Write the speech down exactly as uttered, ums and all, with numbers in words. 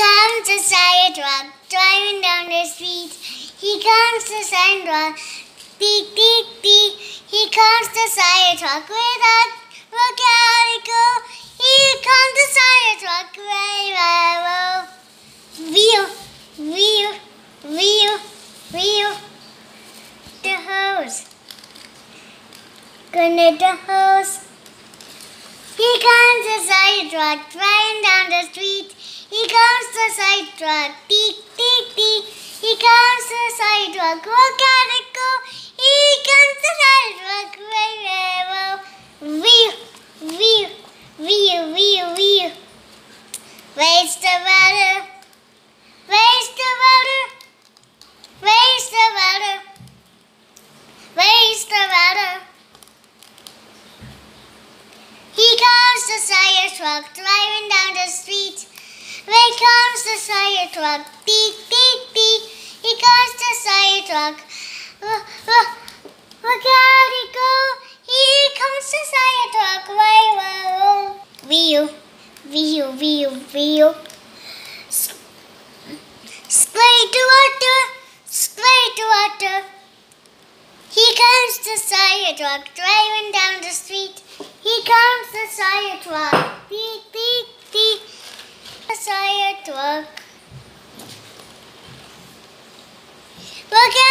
comes the sidewalk, driving down the street. He comes the sidewalk, beep, beep, beep. He comes the sidewalk without mechanical. Here comes the sidewalk, right, right, wheel, wheel, wheel, wheel. The hose, connect the hose. Here comes the sidewalk, driving down the street. Here comes the sidewalk, beep, beep, beep. Here comes the sidewalk, mechanical. Here comes the sidewalk, right, right, wheel, wheel, wheel, wheel, wheel. Where's the water? Where's the water? Where's the water? Where's the water? Here comes the sidewalk, driving down the street. Where comes the sidewalk? Beep, beep, beep. Here comes the sidewalk. Uh, uh, mechanical. Here comes the sidewalk. Why, why, why. Wheel, wheel, wheel, wheel. Spray the water, spray the water. Here comes the sidewalk, driving down the street. Here comes the sidewalk. Beep, beep, beep. The sidewalk. Look out!